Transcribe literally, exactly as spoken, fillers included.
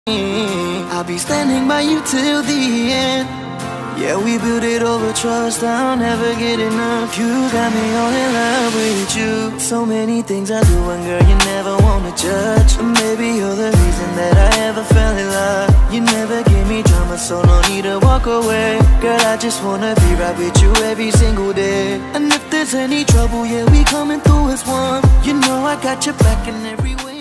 I'll be standing by you till the end. Yeah, we built it over trust, I'll never get enough. You got me all in love with you. So many things I do, and girl, you never wanna judge. Maybe you're the reason that I ever fell in love. You never gave me drama, so no need to walk away. Girl, I just wanna be right with you every single day. And if there's any trouble, yeah, we coming through as one. You know I got your back in every way.